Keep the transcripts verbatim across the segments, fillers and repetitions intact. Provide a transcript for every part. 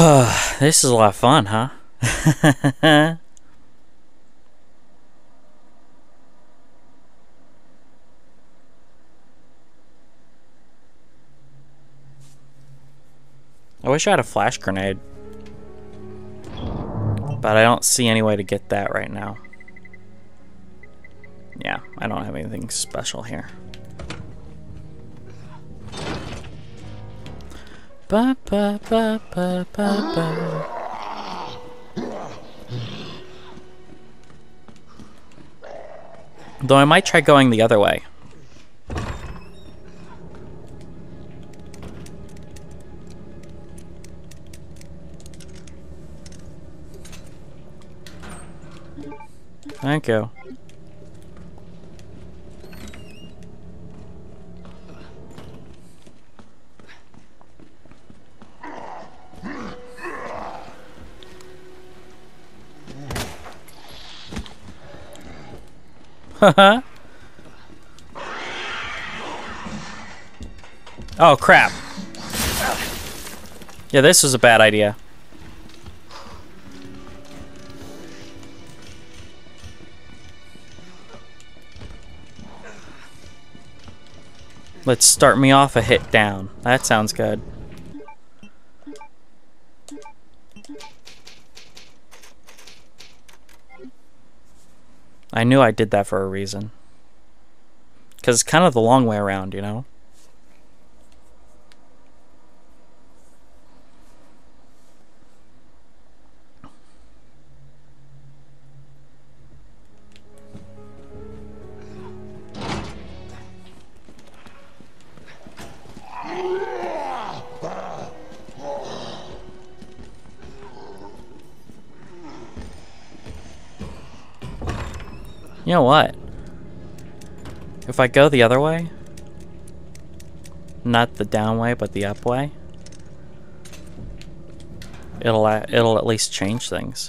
This is a lot of fun, huh? I wish I had a flash grenade. But I don't see any way to get that right now. Yeah, I don't have anything special here. Ba ba ba ba ba ba. Though I might try going the other way. Thank you. Haha. Oh crap. Yeah, this was a bad idea. Let's start me off a hit down. That sounds good. I knew I did that for a reason. Because it's kind of the long way around, you know? You know what? If I go the other way, not the down way, but the up way, it'll it'll at least change things.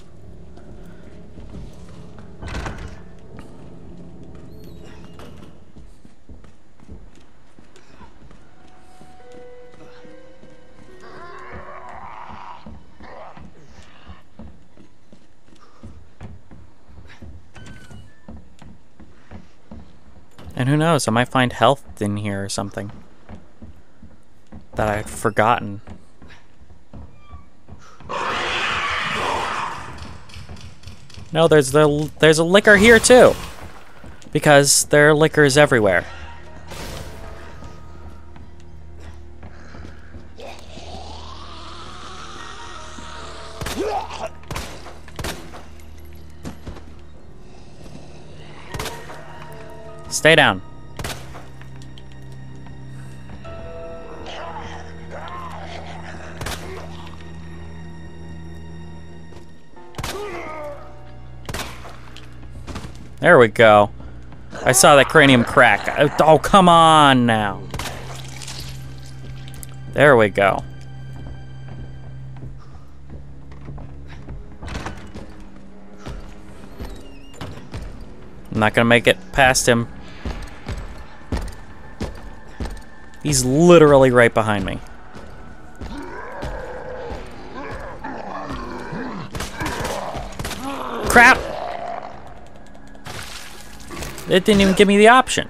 And who knows, I might find health in here or something that I'd forgotten. No, there's the there's a liquor here too, because there are liquors everywhere. Stay down. There we go. I saw that cranium crack. Oh, come on now. There we go. I'm not gonna make it past him. He's literally right behind me. Crap! It didn't even give me the option.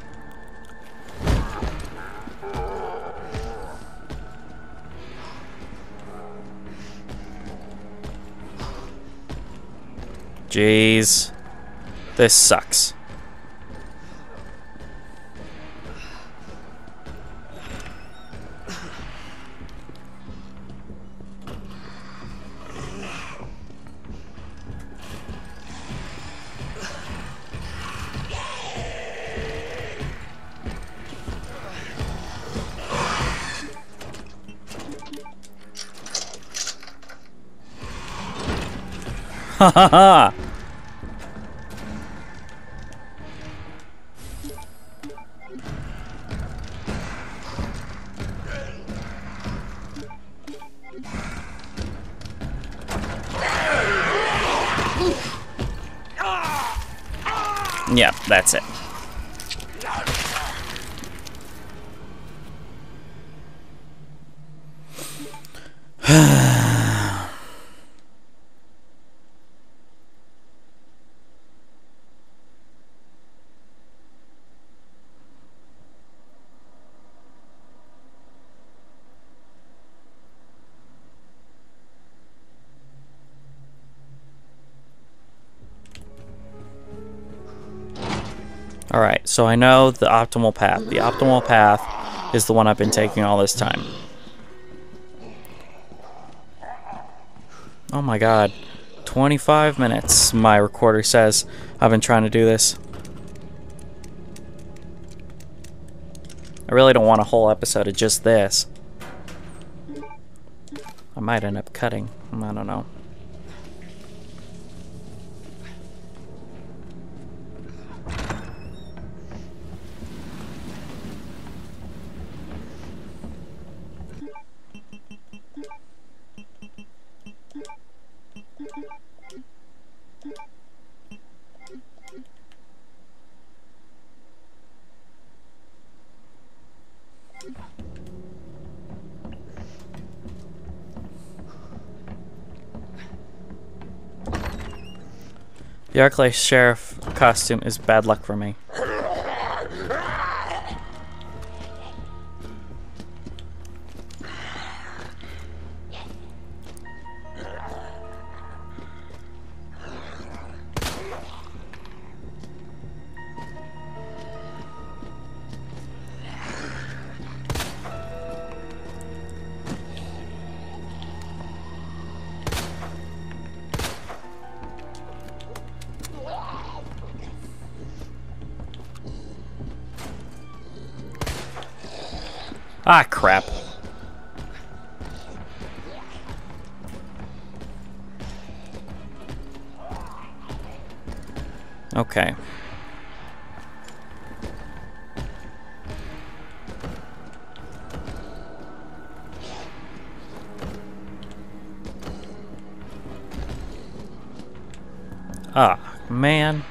Jeez. This sucks. Ha ha ha! Yeah, that's it. Alright, so I know the optimal path. The optimal path is the one I've been taking all this time. Oh my god. twenty-five minutes, my recorder says. I've been trying to do this. I really don't want a whole episode of just this. I might end up cutting. I don't know. The Arklay Sheriff costume is bad luck for me. Ah, crap. Okay. Ah, man.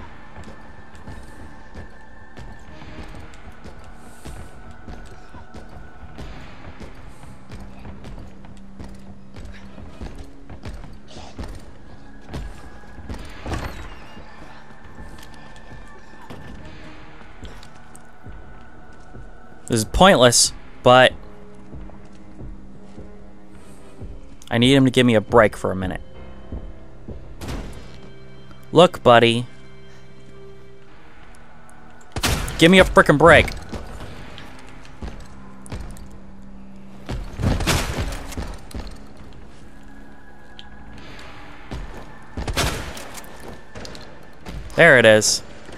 This is pointless, but I need him to give me a break for a minute. Look, buddy. Give me a frickin' break. There it is.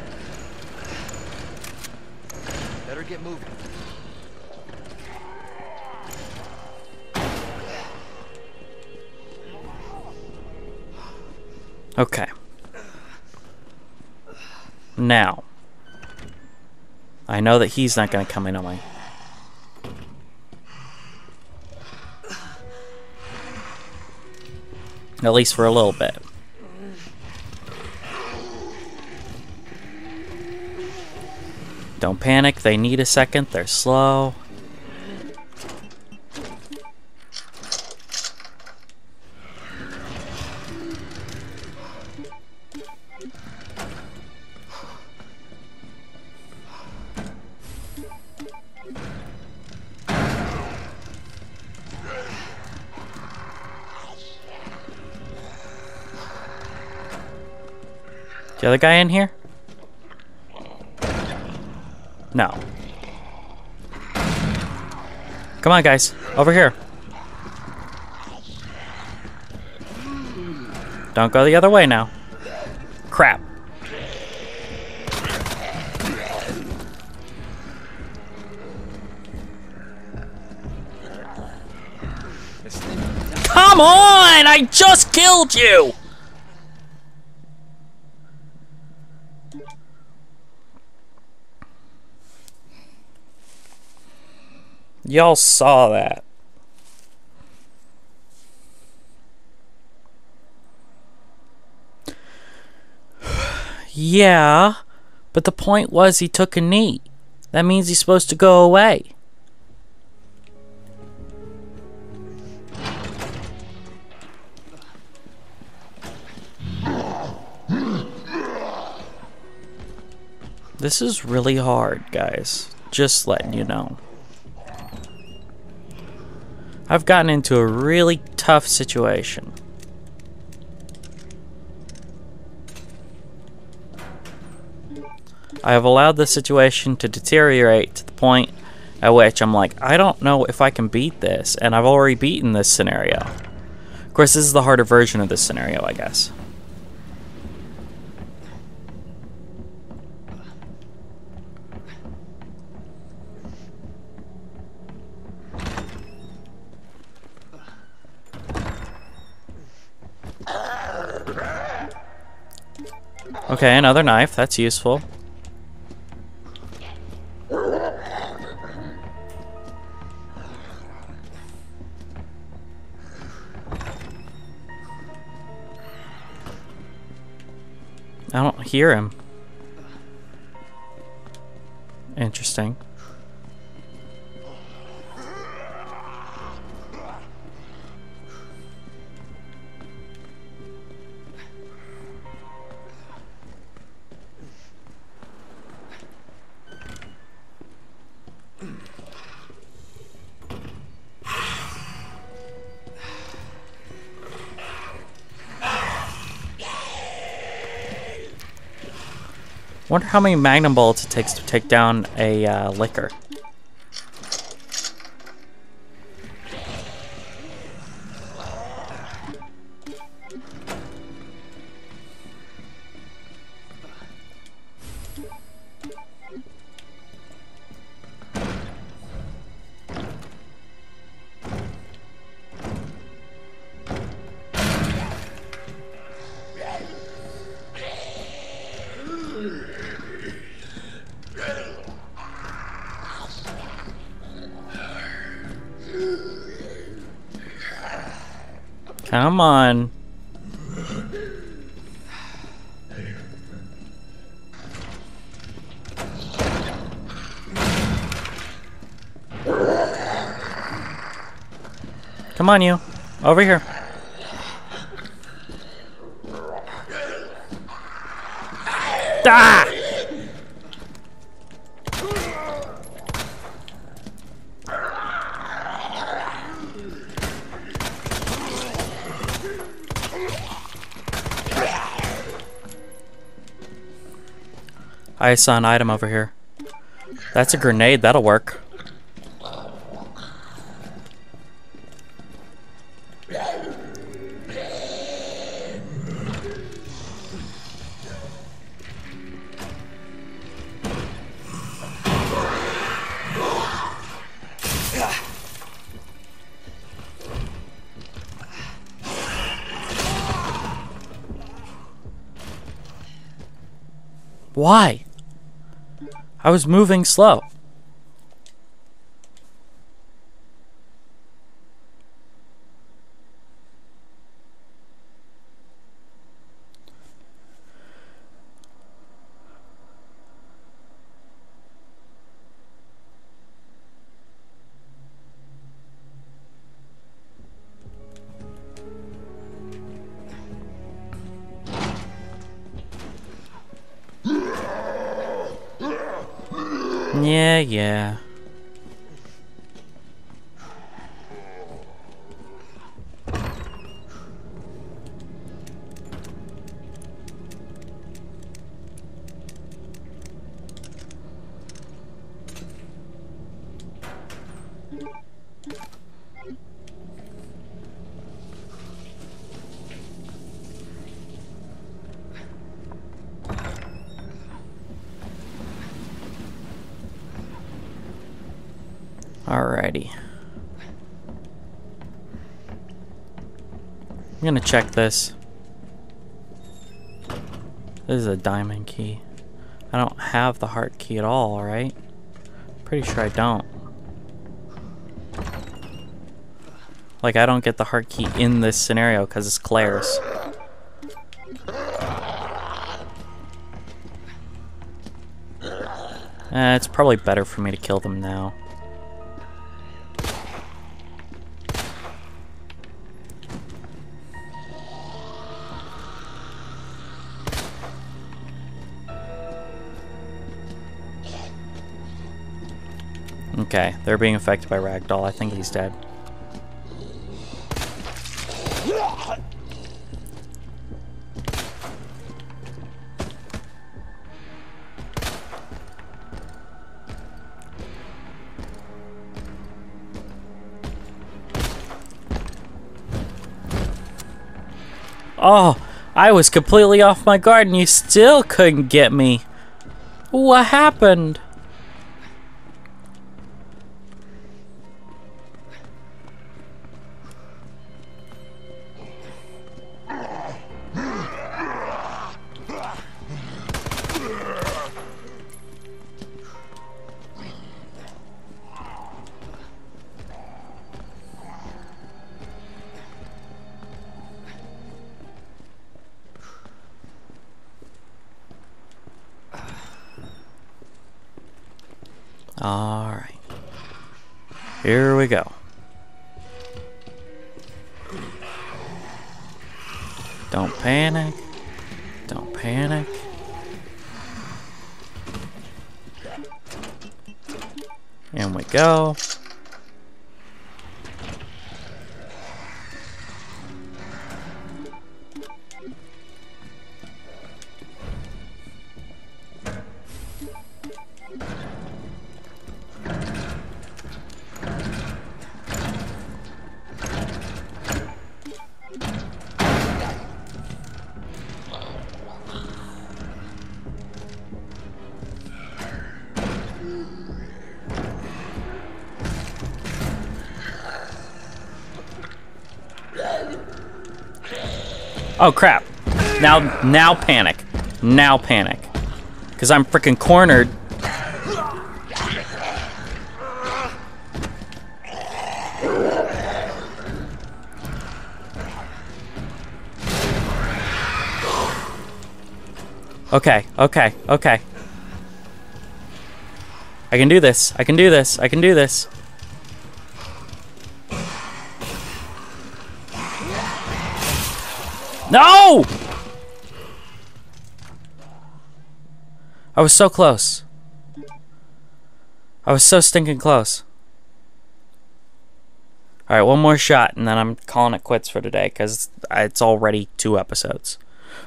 Better get moving. Okay. Now, I know that he's not going to come in on my... At least for a little bit. Don't panic, they need a second, they're slow. The other guy in here? No. Come on, guys. Over here. Don't go the other way now. Crap. Come on! I just killed you! Y'all saw that. Yeah, but the point was he took a knee. That means he's supposed to go away. This is really hard, guys. Just letting you know. I've gotten into a really tough situation. I have allowed the situation to deteriorate to the point at which I'm like, I don't know if I can beat this, and I've already beaten this scenario. Of course, this is the harder version of this scenario, I guess. Okay, another knife. That's useful. I don't hear him. Interesting. Wonder how many magnum bullets it takes to take down a uh, licker. Come on. Come on, you. Over here. Ah! I saw an item over here. That's a grenade. That'll work. Why? I was moving slow. Yeah, yeah. Alrighty. I'm gonna check this. This is a diamond key. I don't have the heart key at all, right? Pretty sure I don't. Like, I don't get the heart key in this scenario because it's Claire's. Eh, it's probably better for me to kill them now. Okay, they're being affected by Ragdoll. I think he's dead. Oh, I was completely off my guard and you still couldn't get me. What happened? Alright. Here we go. Don't panic. Don't panic. In we go. Oh crap. Now now panic. Now panic. Cause I'm freaking cornered. Okay, okay, okay. I can do this. I can do this. I can do this. No! I was so close. I was so stinking close. Alright, one more shot and then I'm calling it quits for today because it's already two episodes.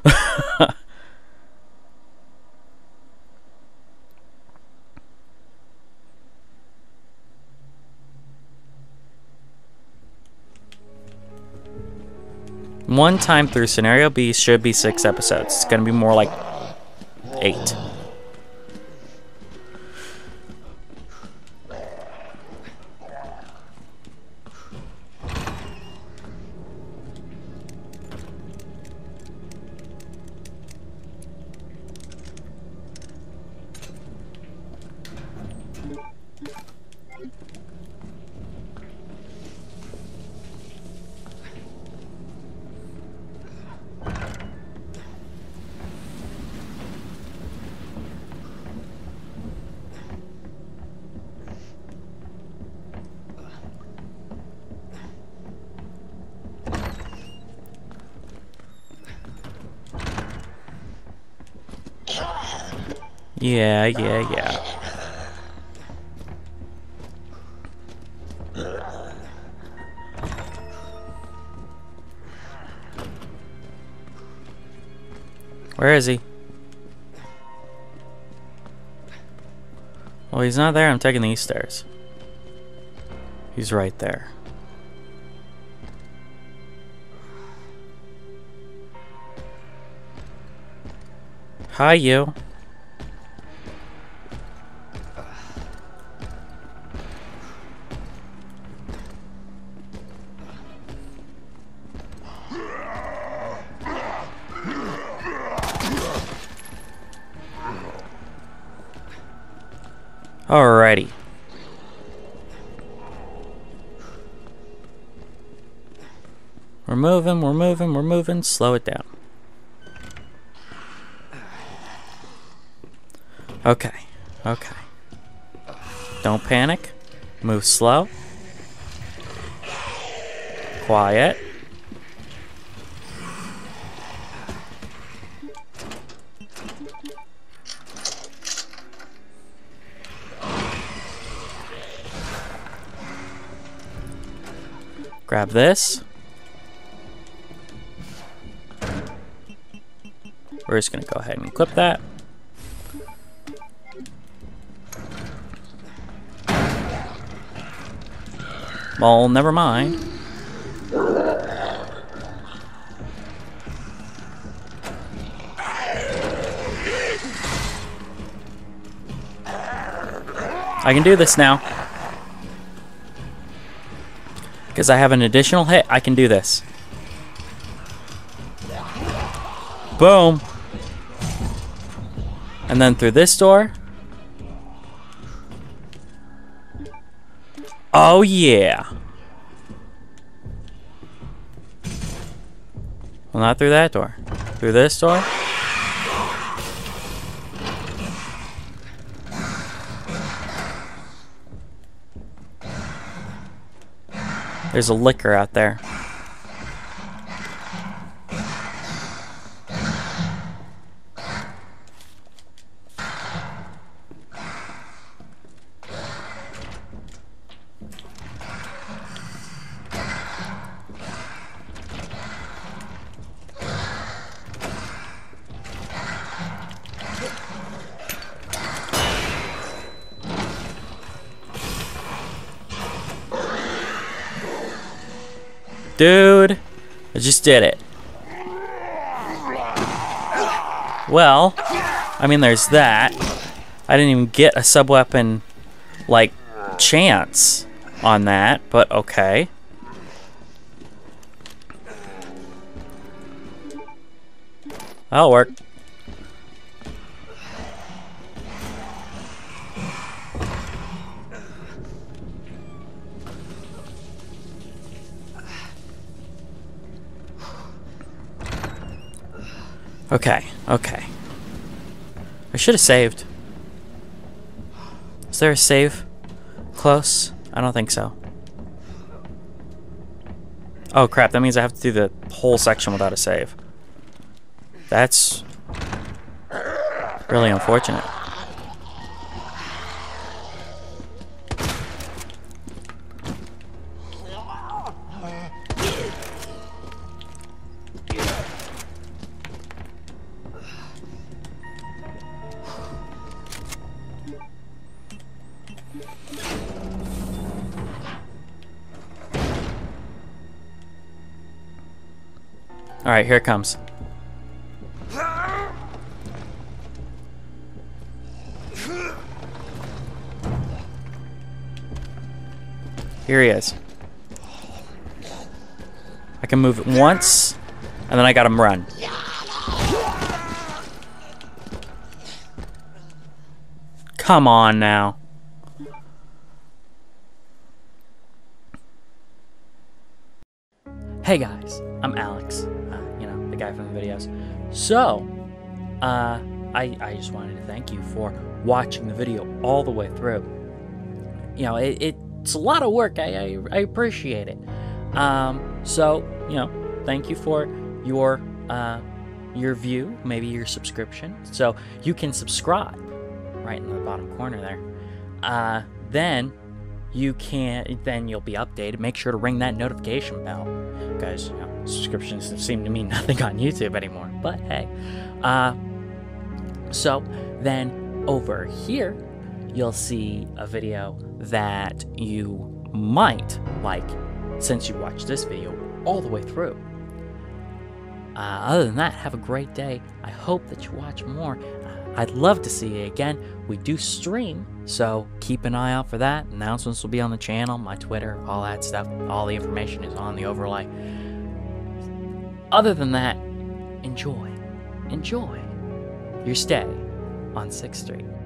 One time through scenario B should be six episodes. It's gonna be more like eight. Yeah, yeah, yeah. Where is he? Well, he's not there. I'm taking these stairs. He's right there. Hi, you. Alrighty. We're moving, we're moving, we're moving. Slow it down. Okay, okay. Don't panic. Move slow. Quiet. Grab this. We're just gonna go ahead and clip that. Well, never mind. I can do this now. Because I have an additional hit, I can do this. Boom. And then through this door. Oh yeah. Well, not through that door. Through this door. There's a liquor out there. Dude, I just did it. Well, I mean, there's that. I didn't even get a sub-weapon, like, chance on that, but okay. That'll work. Okay, okay. I should have saved. Is there a save close? I don't think so. Oh crap, that means I have to do the whole section without a save. That's really unfortunate. Alright, here it comes. Here he is. I can move it once, and then I gotta run. Come on now. Hey guys, I'm Alex. Uh, you know, the guy from the videos. So, uh, I, I just wanted to thank you for watching the video all the way through. You know, it, it's a lot of work. I, I, I appreciate it. Um, so, you know, thank you for your, uh, your view, maybe your subscription. So you can subscribe right in the bottom corner there. Uh, then you can, then you'll be updated. Make sure to ring that notification bell, because you know, subscriptions seem to mean nothing on YouTube anymore. But hey, uh, so then over here, you'll see a video that you might like, since you watched this video all the way through. Uh, other than that, have a great day. I hope that you watch more. Uh, I'd love to see you again. We do stream, so keep an eye out for that. Announcements will be on the channel, my Twitter, all that stuff. All the information is on the overlay. Other than that, enjoy, enjoy your stay on sixth Street.